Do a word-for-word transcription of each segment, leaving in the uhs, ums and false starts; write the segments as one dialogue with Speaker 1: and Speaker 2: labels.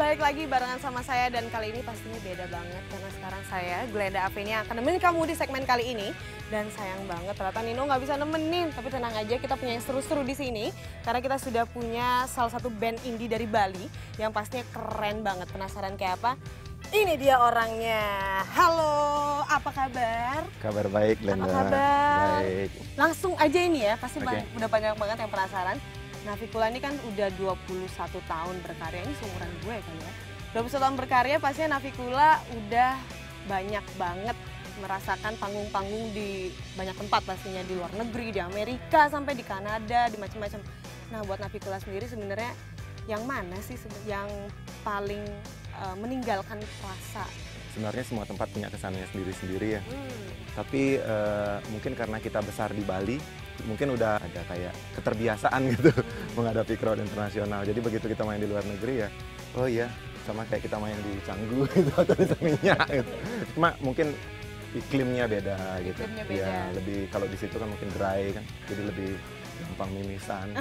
Speaker 1: balik lagi barengan sama saya dan kali ini pastinya beda banget karena sekarang saya, Glenda Avenia akan nemenin kamu di segmen kali ini. Dan sayang banget ternyata Nino nggak bisa nemenin, tapi tenang aja kita punya yang seru-seru di sini karena kita sudah punya salah satu band indie dari Bali yang pastinya keren banget. Penasaran kayak apa? Ini dia orangnya. Halo, apa kabar?
Speaker 2: Kabar baik, Glenda.
Speaker 1: Apa kabar?
Speaker 2: Baik.
Speaker 1: Langsung aja ini ya, pasti
Speaker 2: Okay.
Speaker 1: udah banyak banget yang penasaran. Navikula ini kan udah dua puluh satu tahun berkarya, ini seumuran gue kan ya. dua puluh satu tahun berkarya pastinya Navikula udah banyak banget merasakan panggung-panggung di banyak tempat pastinya, di luar negeri, di Amerika, sampai di Kanada, di macam-macam. Nah buat Navikula sendiri sebenarnya yang mana sih yang paling uh, meninggalkan rasa?
Speaker 2: Sebenarnya semua tempat punya kesannya sendiri-sendiri ya.
Speaker 1: Hmm.
Speaker 2: Tapi uh, mungkin karena kita besar di Bali, mungkin udah ada kayak keterbiasaan gitu hmm. menghadapi crowd internasional. Jadi begitu kita main di luar negeri ya, oh iya sama kayak kita main di Canggu gitu atau di Seminyak gitu. Cuma mungkin iklimnya beda gitu.
Speaker 1: Iklimnya beda.
Speaker 2: Ya, lebih kalau di situ kan mungkin dry kan, jadi lebih gampang mimisan.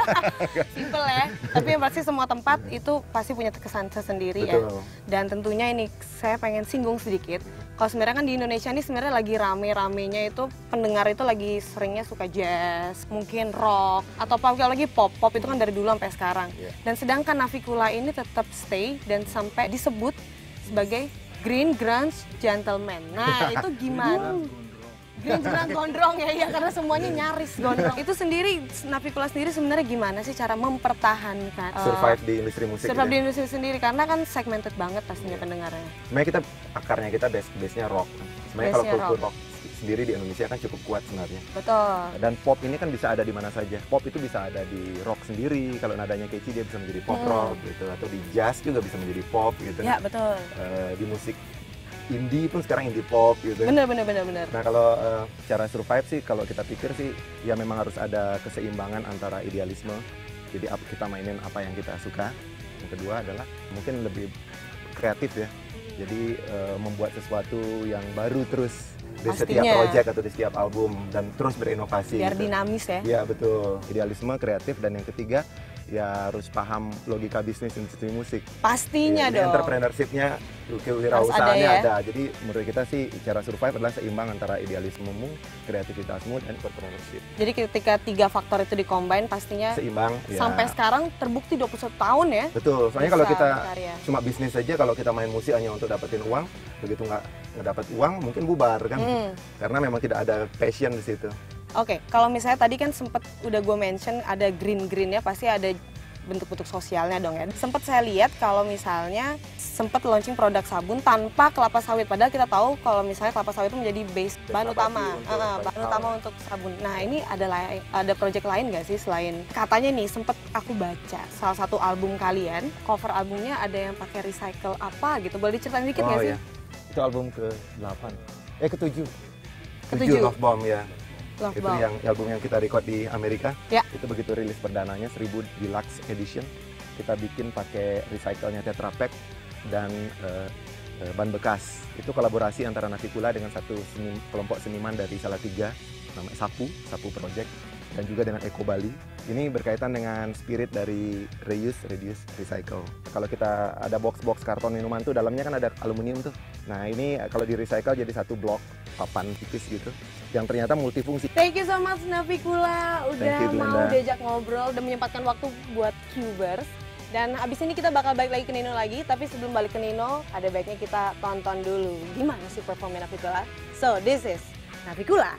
Speaker 1: Simple ya, tapi yang pasti semua tempat itu pasti punya kesan tersendiri.
Speaker 2: Betul.
Speaker 1: Ya. Dan tentunya ini saya pengen singgung sedikit. Kalau sebenarnya kan di Indonesia ini sebenarnya lagi rame-ramenya itu pendengar itu lagi seringnya suka jazz, mungkin rock, atau apalagi pop. Pop itu kan dari dulu sampai sekarang.
Speaker 2: Yeah.
Speaker 1: Dan sedangkan Navikula ini tetap stay dan sampai disebut sebagai Green Grunge Gentleman. Nah itu gimana? Green Grunge gondrong ya, ya karena semuanya nyaris gondrong. Itu sendiri, Navikula sendiri sebenarnya gimana sih cara mempertahankan
Speaker 2: Survive
Speaker 1: uh,
Speaker 2: di industri musik.
Speaker 1: survive
Speaker 2: gitu
Speaker 1: di
Speaker 2: ya?
Speaker 1: industri sendiri karena kan segmented banget pastinya pendengarnya.
Speaker 2: Sebenarnya kita akarnya kita base base-nya rock. Sebenarnya kalau
Speaker 1: Base-nya
Speaker 2: kultur
Speaker 1: rock.
Speaker 2: rock sendiri di Indonesia kan cukup kuat sebenarnya.
Speaker 1: Betul.
Speaker 2: Dan pop ini kan bisa ada di mana saja. Pop itu bisa ada di rock sendiri. Kalau nadanya catchy dia bisa menjadi pop
Speaker 1: Hmm.
Speaker 2: rock gitu. Atau di jazz juga bisa menjadi pop gitu.
Speaker 1: Ya betul.
Speaker 2: Eh, di musik indie pun sekarang indie pop gitu.
Speaker 1: Bener bener bener bener.
Speaker 2: Nah kalau uh, cara survive sih kalau kita pikir sih ya memang harus ada keseimbangan antara idealisme. Jadi ap- kita mainin apa yang kita suka. Yang kedua adalah mungkin lebih kreatif ya. Jadi uh, membuat sesuatu yang baru terus di setiap
Speaker 1: Pastinya.
Speaker 2: project atau di setiap album dan terus berinovasi.
Speaker 1: Biar
Speaker 2: gitu.
Speaker 1: dinamis ya.
Speaker 2: Iya betul. Idealisme, kreatif, dan yang ketiga ya harus paham logika bisnis industri musik.
Speaker 1: Pastinya
Speaker 2: Ya,
Speaker 1: dong.
Speaker 2: entrepreneurshipnya,
Speaker 1: Harus
Speaker 2: kewirausahaannya
Speaker 1: ada
Speaker 2: ada,
Speaker 1: ya.
Speaker 2: Jadi menurut kita sih cara survive adalah seimbang antara idealismemu, kreativitasmu, dan entrepreneurship.
Speaker 1: Jadi ketika tiga faktor itu dikombin pastinya
Speaker 2: Seimbang. Ya.
Speaker 1: sampai sekarang terbukti dua puluh satu tahun ya.
Speaker 2: Betul. Soalnya
Speaker 1: bisa
Speaker 2: kalau kita
Speaker 1: berkarya.
Speaker 2: cuma bisnis saja, kalau kita main musik hanya untuk dapetin uang, begitu nggak nggak dapat uang mungkin bubar kan?
Speaker 1: Hmm.
Speaker 2: Karena memang tidak ada passion di situ.
Speaker 1: Oke, kalau misalnya tadi kan sempet udah gue mention ada green-greennya pasti ada bentuk-bentuk sosialnya dong ya. Sempet saya lihat kalau misalnya sempet launching produk sabun tanpa kelapa sawit. Padahal kita tahu kalau misalnya kelapa sawit itu menjadi base bahan
Speaker 2: nabati
Speaker 1: utama,
Speaker 2: untuk
Speaker 1: uh, bahan
Speaker 2: banyak
Speaker 1: utama
Speaker 2: hal.
Speaker 1: untuk sabun. Nah ini ada lai- ada project lain nggak sih selain katanya nih sempet aku baca salah satu album kalian cover albumnya ada yang pakai recycle apa gitu. Boleh diceritain dikit nggak
Speaker 2: Oh
Speaker 1: sih?
Speaker 2: ya, itu album ke delapan, eh ke tujuh.
Speaker 1: Ketujuh.
Speaker 2: Love Bomb ya.
Speaker 1: Love
Speaker 2: Itu
Speaker 1: Bomb.
Speaker 2: yang album yang kita record di Amerika.
Speaker 1: Ya.
Speaker 2: Itu begitu rilis perdananya seribu Deluxe Edition. Kita bikin pakai recycle-nya Tetra Pak dan eh, eh, ban bekas. Itu kolaborasi antara Navikula dengan satu seni, kelompok seniman dari Salatiga namanya Sapu, Sapu Project, dan juga dengan Eko Bali. Ini berkaitan dengan spirit dari reuse, reduce, recycle. Kalau kita ada box-box karton minuman tuh dalamnya kan ada aluminium tuh. Nah ini kalau di recycle jadi satu blok papan tipis gitu yang ternyata multifungsi.
Speaker 1: Thank you so much Navikula udah
Speaker 2: Thank you,
Speaker 1: mau
Speaker 2: Glenda.
Speaker 1: diajak ngobrol dan menyempatkan waktu buat Cubers. Dan abis ini kita bakal balik lagi ke Nino lagi, tapi sebelum balik ke Nino, ada baiknya kita tonton dulu gimana sih performa Navikula. So this is Navikula.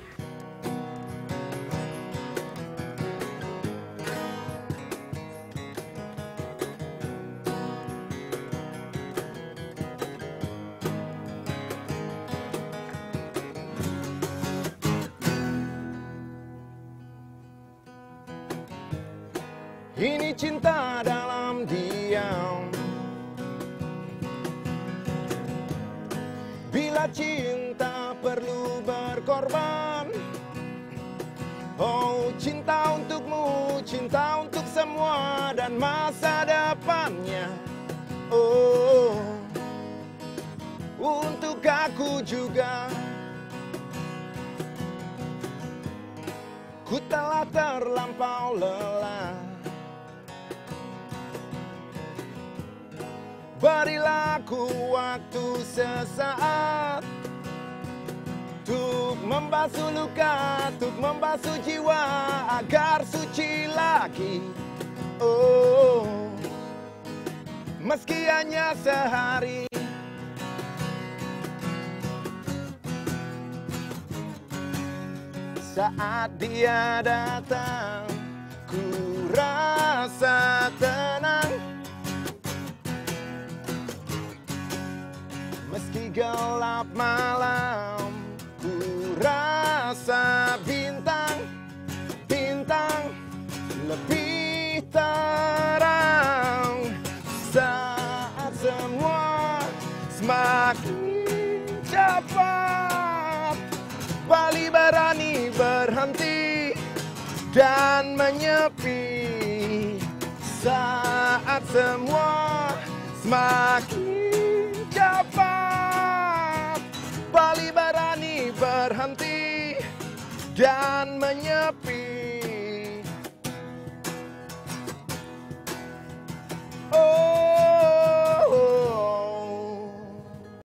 Speaker 2: Ini cinta dalam diam. Bila cinta perlu berkorban. Oh, cinta untukmu, cinta untuk semua dan masa depannya. Oh, untuk aku juga. Ku telah terlampau lelah berilah ku waktu sesaat untuk membasuh luka, untuk membasuh jiwa agar suci lagi. Oh, meski hanya sehari. Saat dia datang, ku rasa tenang. Meski gelap malam, ku rasa bintang, bintang lebih terang. Saat semua semakin cepat, Bali berani berhenti dan menyepi. Saat semua semakin cepat, Bali berani berhenti dan menyepi.